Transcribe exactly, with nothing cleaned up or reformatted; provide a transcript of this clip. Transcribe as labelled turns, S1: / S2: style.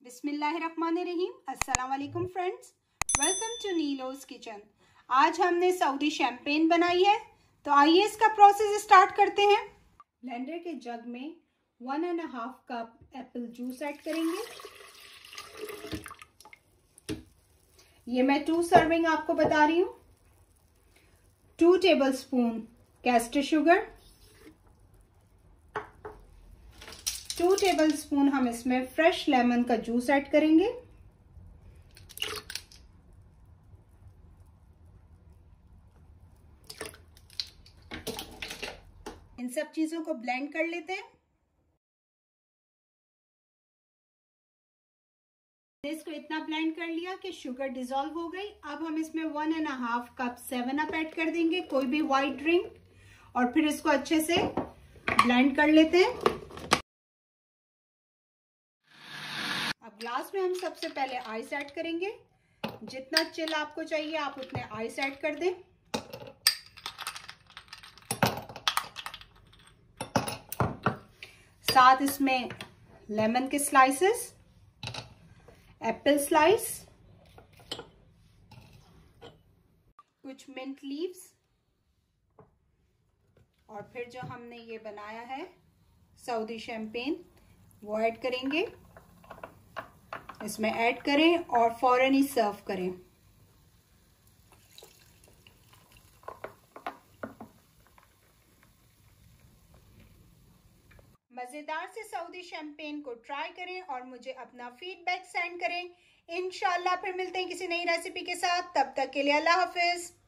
S1: बिस्मिल्लाहिर्रहमानिर्रहीम। अस्सलाम वालेकुम friends, welcome to Nilo's kitchen. आज हमने सऊदी शैम्पेन बनाई है, तो आइए इसका प्रोसेस स्टार्ट करते हैं। ब्लेंडर के जग में one and half cup apple juice add करेंगे। ये मैं टू सर्विंग आपको बता रही हूँ। Two tablespoon caster sugar, two tablespoon हम इसमें फ्रेश लेमन का जूस ऐड करेंगे। इन सब चीजों को ब्लेंड कर लेते हैं। इसको इतना ब्लेंड कर लिया कि शुगर डिसॉल्व हो गई। अब हम इसमें one and half cup seven up add कर देंगे, कोई भी व्हाइट ड्रिंक, और फिर इसको अच्छे से ब्लेंड कर लेते हैं। अब ग्लास में हम सबसे पहले आइस ऐड करेंगे। जितना चिल आपको चाहिए आप उतने आइस ऐड कर दें। साथ इसमें लेमन के स्लाइसेस, एप्पल स्लाइस, कुछ मिंट लीव्स, और फिर जो हमने ये बनाया है सऊदी शैम्पेन वो ऐड करेंगे। इसमें ऐड करें और फौरन ही सर्व करें। मजेदार से सऊदी शैम्पेन को ट्राई करें और मुझे अपना फीडबैक सेंड करें। इंशाल्लाह फिर मिलते हैं किसी नई रेसिपी के साथ। तब तक के लिए अल्लाह हाफिज।